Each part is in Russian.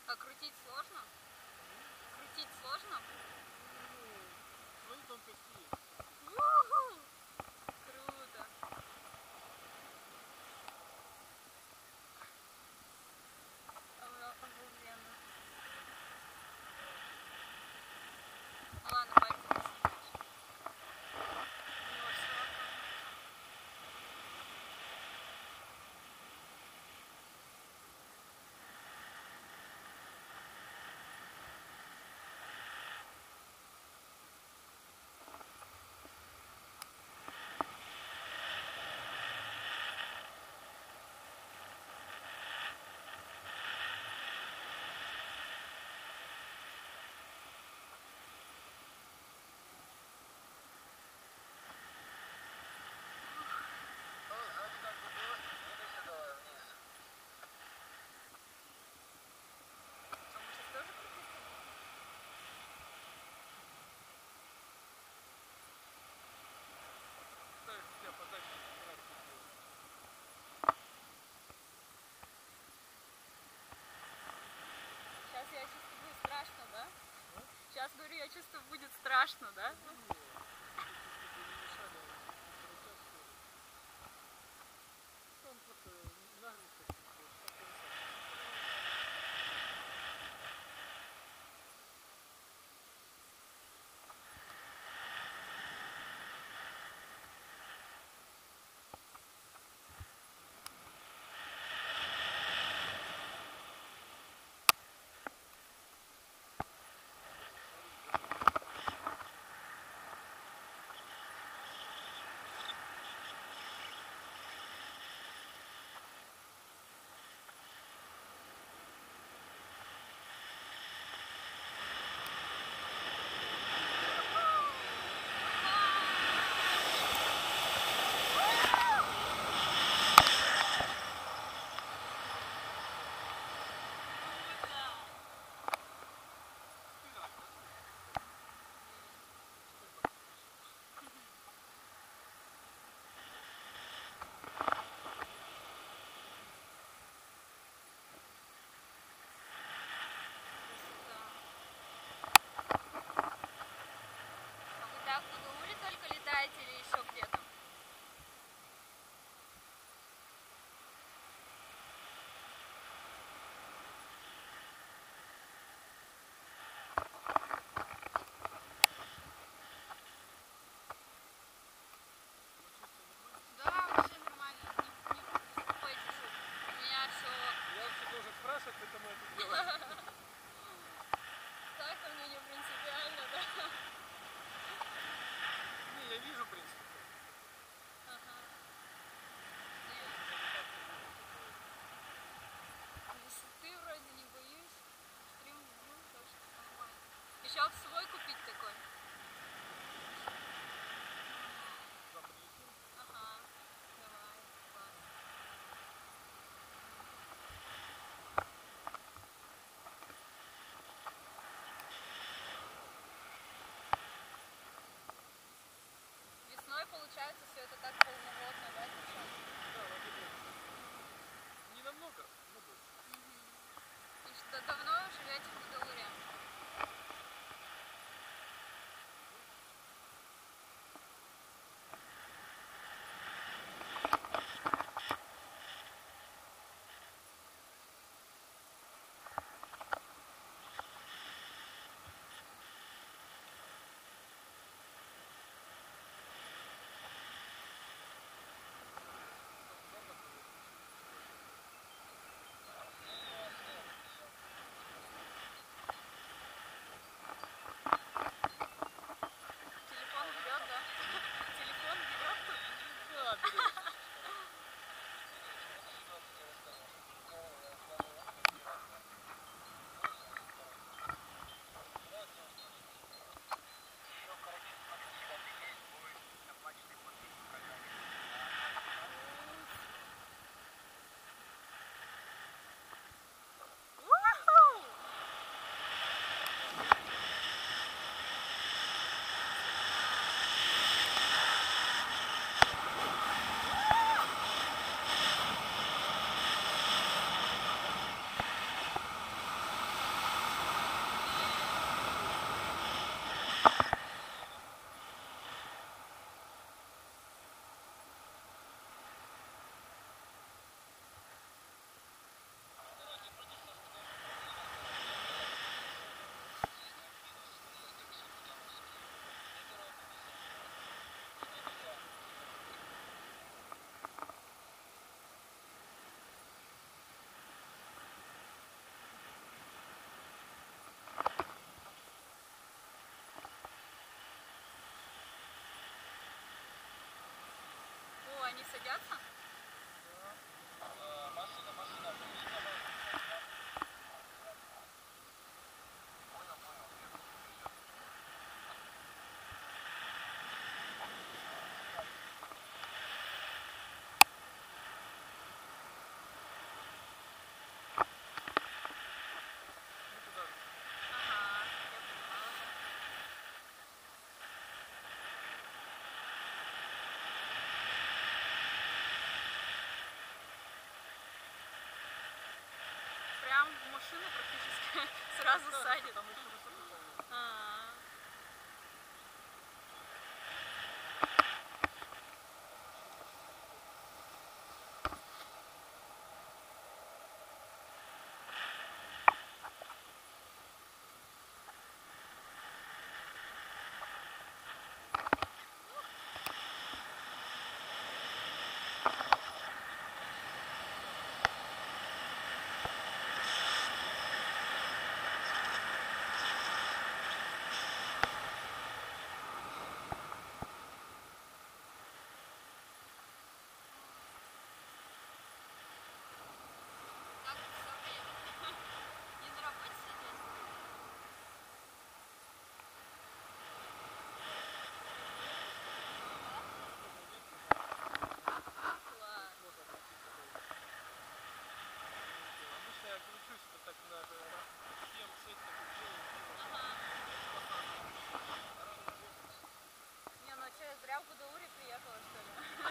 А крутить сложно? Крутить сложно? Свои тонкости есть. Уху! Круто! Обалденно. Ну ладно, пальцы не снимаешь. У него широко. А мы сейчас тоже крутиться будем? Ставишь тебя подальше, нравится. Сейчас я чувствую, будет страшно, да? Сейчас, говорю, я чувствую, будет страшно, да? Он просто нагрузка чуть больше. А вы так в Гагауре только летаете или еще где-то? Да, вообще нормально. Не беспокойтесь. У меня все. Я вообще должен спрашивать, поэтому это делаю. Так ко мне не принципиально, да? Не, я вижу, в принципе. Ага. Высоты вроде не боюсь. Стрим люблю, так что нормально. Еще свой купить такой. Завтра летим. Ага. Давай, класс. Весной получается все это так полноводно, да, течет? Да, воды больше. Не намного, но больше. И что давно живете в Гагауре? они садятся? Машина. Ага, я поняла. Прям в машину практически сразу садит. Там еще высоко, по-моему. А, так всё время. Не на работе сидеть? Класс. Обычно я кручусь, это так на 7 сетников делаю. Ага. Не, ну что, я зря в Гудаури приехала, что ли?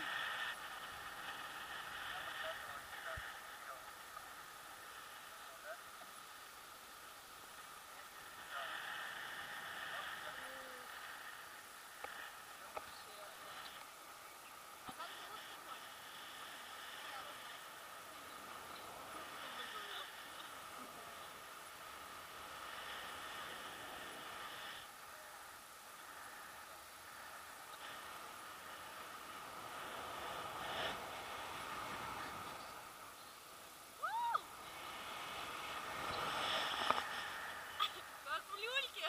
Вообще, да. А как зовут такой? Как в люльке.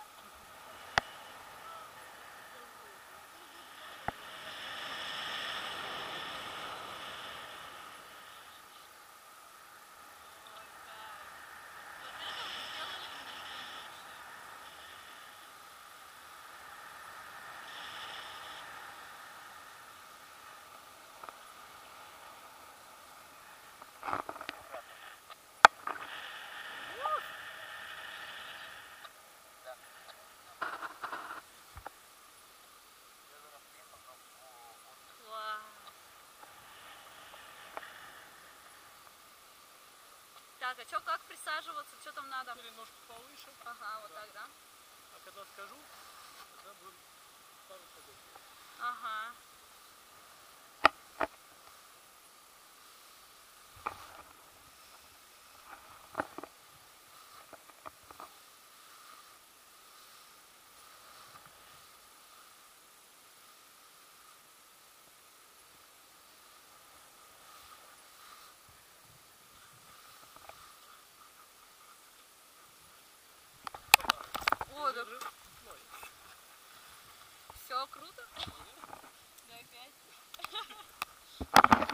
Ой, кайф. Вот это вы сделали мне день вообще. Класс. Так, а что, как присаживаться? Что там надо? Теперь ножки повыше. Ага, вот Да. так, да? А когда скажу, тогда будем пару шагов. Ага. О, да все круто. Да, опять.